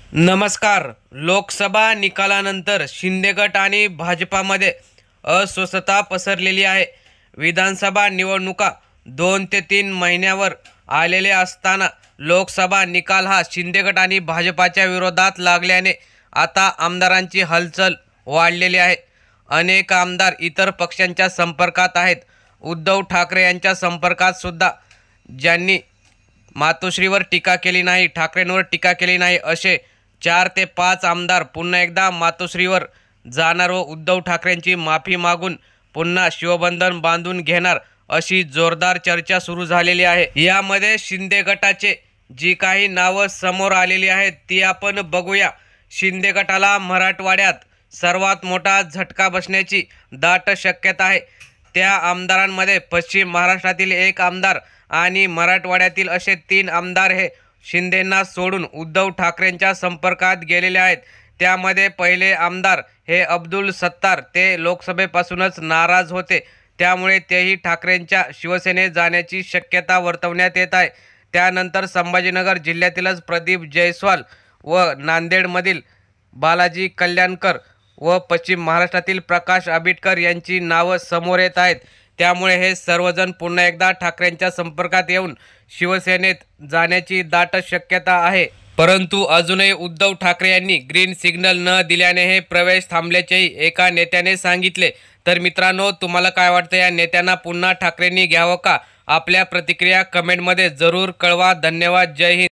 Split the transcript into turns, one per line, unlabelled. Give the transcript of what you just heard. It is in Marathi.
नमस्कार. लोकसभा निकालानंतर शिंदे गट आणि भाजपामध्ये अस्वस्थता पसरलेली आहे. विधानसभा निवडणुका 2 ते 3 महिन्यावर आलेले असताना लोकसभा निकाल हा शिंदे गट आणि भाजपाच्या विरोधात लागल्याने आता आमदारांची हलचल वाढलेली आहे. अनेक आमदार इतर पक्षांच्या संपर्कात आहेत. उद्धव ठाकरे यांच्या संपर्कात सुद्धा ज्यांनी मातोश्रीवर टीका केली नाही, ठाकरेंवर टीका केली नाही, असे 4 ते 5 आमदार पुन्हा एकदा मातोश्रीवर जाणार व उद्धव ठाकरेंची माफी मागून पुन्हा शिवबंधन बांधून घेणार अशी जोरदार चर्चा सुरू झालेली आहे. यामध्ये शिंदे गटाचे जी काही नावं समोर आलेली आहेत ती आपण बघूया. शिंदे गटाला मराठवाड्यात सर्वात मोठा झटका बसण्याची दाट शक्यता आहे. त्या आमदारांमध्ये पश्चिम महाराष्ट्रातील एक आमदार आणि मराठवाड्यातील असे 3 आमदार हे शिंदेंना सोडून उद्धव ठाकरेंच्या संपर्कात गेलेले आहेत. त्यामध्ये पहिले आमदार हे अब्दुल सत्तार, ते लोकसभेपासूनच नाराज होते. त्यामुळे तेही ठाकरेंच्या शिवसेनेत जाण्याची शक्यता वर्तवण्यात येत आहे. त्यानंतर संभाजीनगर जिल्ह्यातीलच प्रदीप जयस्वाल व नांदेडमधील बालाजी कल्याणकर व पश्चिम महाराष्ट्रातील प्रकाश आंबेडकर यांची नावं समोर येत आहेत. त्यामुळे हे सर्वजण पुन्हा एकदा ठाकरेंच्या संपर्कात येऊन शिवसेनेत जाण्याची दाट शक्यता आहे. परंतु अजूनही उद्धव ठाकरे यांनी ग्रीन सिग्नल न दिल्याने हे प्रवेश थांबल्याचेही एका नेत्याने सांगितले. तर मित्रांनो, तुम्हाला काय वाटतं, या नेत्यांना पुन्हा ठाकरेंनी घ्यावं का? आपल्या प्रतिक्रिया कमेंटमध्ये जरूर कळवा. धन्यवाद. जय हिंद.